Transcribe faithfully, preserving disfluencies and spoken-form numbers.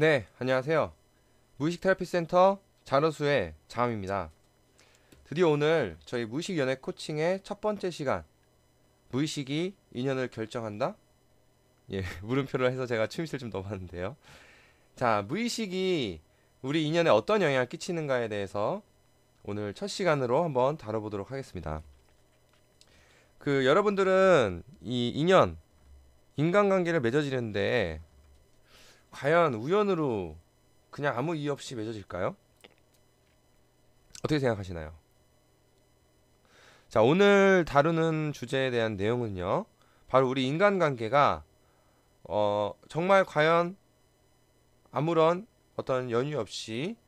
네, 안녕하세요. 무의식 테라피 센터 자로수의 자음입니다. 드디어 오늘 저희 무의식 연애 코칭의 첫 번째 시간, 무의식이 인연을 결정한다? 예, 물음표를 해서 제가 침실을 좀 넣어봤는데요. 자, 무의식이 우리 인연에 어떤 영향을 끼치는가에 대해서 오늘 첫 시간으로 한번 다뤄보도록 하겠습니다. 그 여러분들은 이 인연, 인간관계를 맺어지는데 과연 우연으로 그냥 아무 이유 없이 맺어질까요? 어떻게 생각하시나요? 자, 오늘 다루는 주제에 대한 내용은요. 바로 우리 인간관계가 어, 정말 과연 아무런 어떤 연유 없이